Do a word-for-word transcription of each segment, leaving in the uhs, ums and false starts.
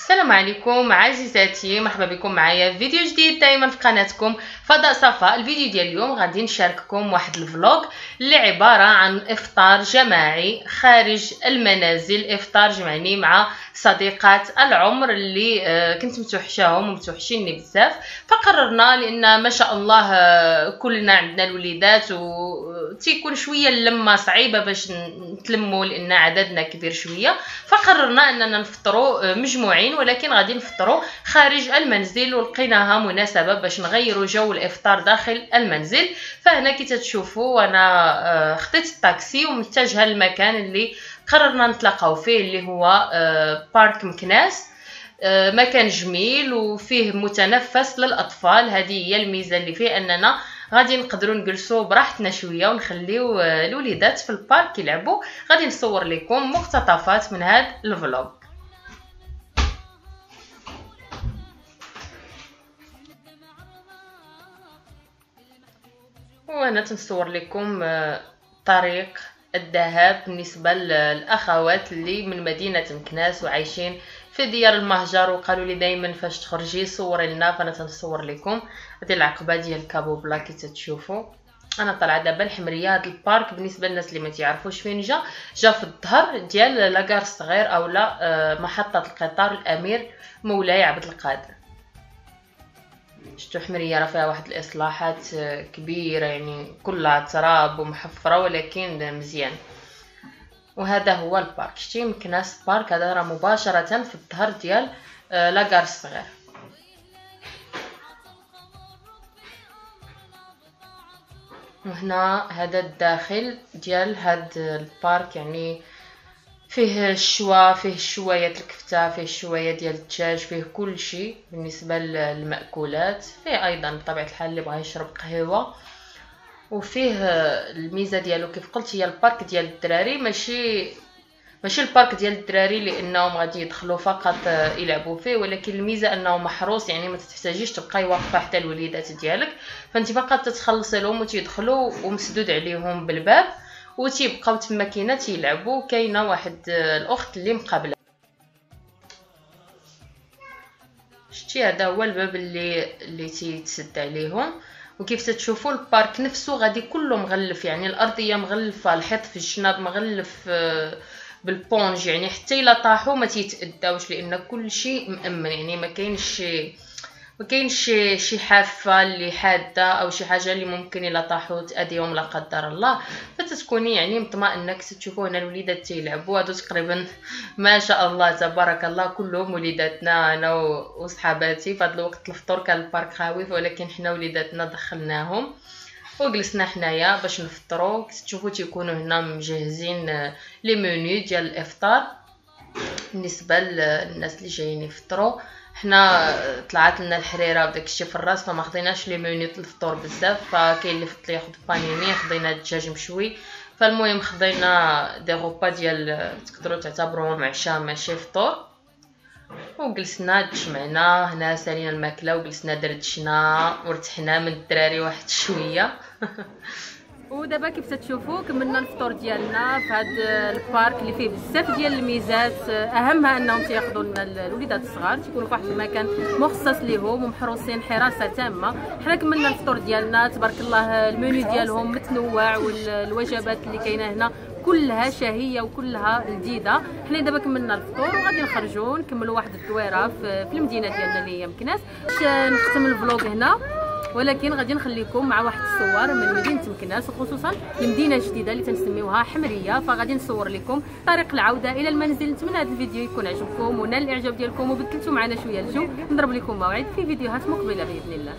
السلام عليكم عزيزاتي، مرحبا بكم معايا في فيديو جديد دائما في قناتكم فضاء صفاء. الفيديو ديال اليوم غادي نشارككم واحد الفلوق اللي عباره عن افطار جماعي خارج المنازل، افطار جمعني مع صديقات العمر اللي كنت متوحشاهم ومتوحشيني بزاف. فقررنا لان ما شاء الله كلنا عندنا الوليدات وتيكون شويه اللمه صعيبه باش نتلموا لان عددنا كبير شويه، فقررنا اننا نفطروا مجموعين ولكن غادي نفطروا خارج المنزل، ولقيناها مناسبه باش نغيروا جو الافطار داخل المنزل. فهنا كي تتشوفوا وانا خديت الطاكسي ومتجهه للمكان اللي قررنا نتلاقاو فيه اللي هو بارك مكناس. مكان جميل وفيه متنفس للاطفال، هذه هي الميزه اللي فيه اننا غادي نقدروا نجلسوا براحتنا شويه ونخليو الوليدات في البارك يلعبوا. غادي نصور لكم مقتطفات من هذا الفلوج. وانا تنصور لكم طريق الذهاب بالنسبه للاخوات اللي من مدينه مكناس وعايشين في ديار المهجر، وقالوا لي دائما فاش تخرجي صوري لنا، فانا تنصور لكم. هذه العقبه ديال كابو بلا كي تتشوفوا. انا طالعه دابا الحمريه. هذا البارك بالنسبه للناس اللي ما تعرفوش فين جا، جا في الظهر ديال لاكار الصغير اولا محطه القطار الامير مولاي عبد القادر. شفتوا حمريه راه فيها واحد الاصلاحات كبيره، يعني كلها تراب ومحفره ولكن مزيان. وهذا هو البارك، شتي مكناس بارك، هذا راه مباشره في الظهر ديال لاكار الصغير. وهنا هذا الداخل ديال هاد البارك، يعني فيه الشوا، فيه الشوايات الكفته، فيه الشوايه ديال الدجاج، فيه كل شيء بالنسبه للمأكولات. فيه ايضا بطبيعه الحال اللي بغى يشرب قهوه. وفيه الميزه ديالو كيف قلت هي البارك ديال الدراري، ماشي ماشي البارك ديال الدراري لانهم غادي يدخلوا فقط يلعبوا فيه، ولكن الميزه انه محروس، يعني ما تحتاجيش تبقاي واقفه حتى الوليدات ديالك، فانت فقط تتخلصي لهم وتيدخلوا ومسدود عليهم بالباب وتيبقاو تما كاينه تيلعبوا. كاينه واحد الاخت اللي مقابله، شتي هذا هو الباب اللي اللي تيتسد عليهم. وكيف تتشوفوا البارك نفسه غادي كله مغلف، يعني الارضيه مغلفه، الحيط في الجناب مغلف بالبونج، يعني حتى الا طاحوا ما تيتاداوش لان كل شيء مامن، يعني ما كاينش ما كاينش شي حافه اللي حاده او شي حاجه اللي ممكن الا طاحوا تاذيهم لا قدر الله. فتتكوني يعني مطمئنه. تشوفوا هنا الوليدات تيلعبوا، هادو تقريبا ما شاء الله تبارك الله كلهم وليداتنا انا وصحاباتي. في هذا الوقت الفطور كان البارك خاوي ولكن حنا وليداتنا دخلناهم وجلسنا حنايا باش نفطروا. تشوفوا تيكونوا هنا مجهزين لي منيو ديال الافطار بالنسبه للناس اللي جايين يفطروا. حنا طلعت لنا الحريره وداك الشيء في الراس فما خديناش لي منيو الفطور بزاف، فكاين اللي فضل ياخذ بانيني، خدينا الدجاج مشوي. فالمهم خدينا دي غوبا ديال تقدروا تعتبروهم عشاء ماشي فطور. وجلسنا تجمعنا هنا سالينا الماكله وجلسنا دردشنا وارتحنا من الدراري واحد شويه. ودابا كيف تتشوفوا كملنا الفطور ديالنا في هذا البارك اللي فيه بزاف ديال الميزات، اهمها انهم تياخذوا لنا الوليدات الصغار تيكونوا في واحد المكان مخصص ليهم ومحروسين حراسه تامه. حنا كملنا الفطور ديالنا تبارك الله، المنيو ديالهم متنوع والوجبات اللي كاينه هنا كلها شهيه وكلها لذيذه. حنا دابا كملنا الفطور وغادي نخرجوا نكملوا واحد الدويره في المدينه ديالنا اللي هي مكناس. باش نختم الفلوق هنا، ولكن غادي نخليكم مع واحد الصور من مدينه مكناس وخصوصا المدينه الجديده اللي تنسميوها حمريه. فغادي نصور لكم طريق العوده الى المنزل. نتمنى هذا الفيديو يكون عجبكم ونال الاعجاب ديالكم وبدلتوا معنا شويه الجو. نضرب لكم موعد في فيديوهات مقبله باذن الله.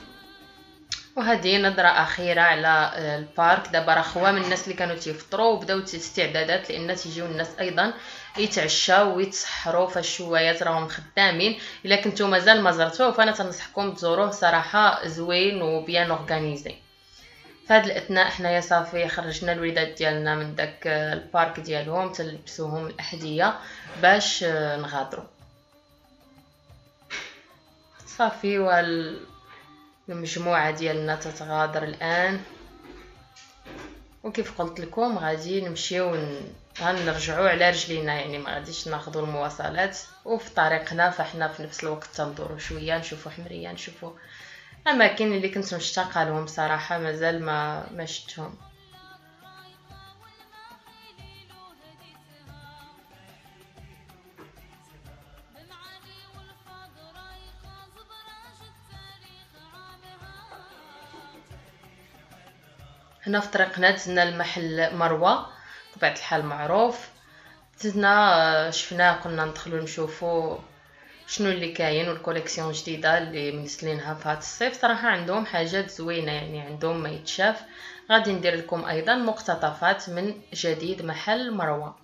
وهذه نظره اخيره على البارك. دابا راه خوا من الناس اللي كانوا تيفطروا وبداو الاستعدادات لان تيجيو الناس ايضا يتعشاو ويتسحروا، فالشوايات راهم خدامين. الا كنتو مازال ما زرتوه فانا تنصحكم تزوروه، صراحه زوين وبيان اورغانيزي. في هذا الاثناء حنايا صافي خرجنا الوليدات ديالنا من داك البارك ديالهم، تلبسوهم الاحذيه باش نغادروا صافي. وال المجموعه ديالنا تتغادر الان، وكيف قلت لكم غادي نمشيو غنرجعوا على رجلينا، يعني ما غاديش ناخذوا المواصلات، وفي طريقنا فاحنا في نفس الوقت تندوروا شويه نشوفوا حمريه، نشوفوا اماكن اللي كنت مشتاقه لهم صراحه مازال ما ما شفتهم. هنا في طريقنا دزنا المحل مروه بطبيعه الحال معروف، دزنا شفناه قلنا ندخلوا نشوفوا شنو اللي كاين والكوليكسيون جديده اللي منزلينها في هذا الصيف. صراحه عندهم حاجات زوينه، يعني عندهم ما يتشاف. غادي ندير لكم ايضا مقتطفات من جديد محل مروه.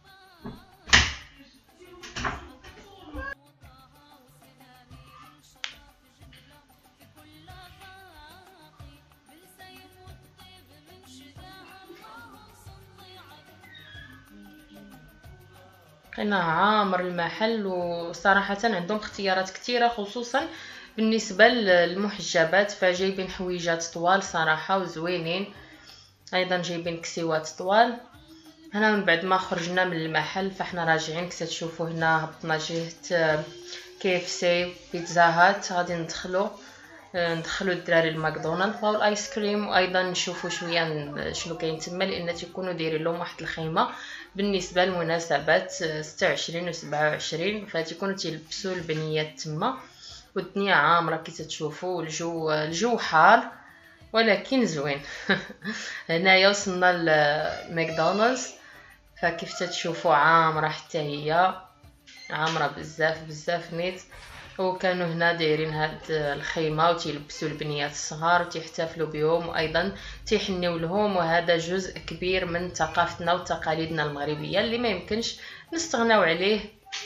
لقينا عامر المحل، وصراحه عندهم اختيارات كثيره خصوصا بالنسبه للمحجبات، فجايبين حويجات طوال صراحه وزوينين، ايضا جايبين كسيوات طوال. هنا من بعد ما خرجنا من المحل فاحنا راجعين كما تشوفوا هنا هبطنا جهه كي اف سي بيتزا هات، غادي ندخلوا ندخلوا الدراري الماكدونالدز او الايس كريم، وايضا نشوفوا شويه شنو كاين تما، لان تيكونوا دايرين لهم واحد الخيمه بالنسبه للمناسبات ستة وعشرين و سبعة وعشرين، فتيكونوا تيلبسوا البنيات تما، والدنيا عامره كي تشوفوا، الجو الجو حار ولكن زوين. هنايا وصلنا لماكدونالدز، فكيف تشوفوا عامره حتى هي عامره بزاف بزاف نيت، وكانوا هنا دايرين هاد الخيمه وتيلبسوا البنيات الصغار وتيحتفلوا بهم وايضا تيحنيو لهم، وهذا جزء كبير من ثقافتنا وتقاليدنا المغربيه اللي ما يمكنش نستغناو عليه.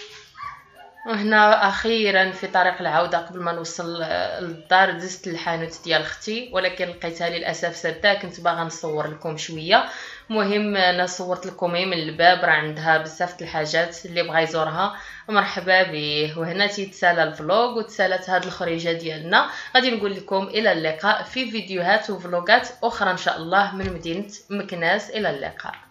وهنا اخيرا في طريق العوده قبل ما نوصل للدار دزت الحانوت ديال اختي، ولكن لقيتها للاسف ساده، كنت باغا نصور لكم شويه. المهم انا صورت لكم من الباب، راه عندها بزاف الحاجات اللي بغى يزورها مرحبا به. وهنا تيتسالى الفلوق وتسالات هاد الخريجه ديالنا. غادي نقول لكم الى اللقاء في فيديوهات وفلوقات اخرى ان شاء الله من مدينه مكناس. الى اللقاء.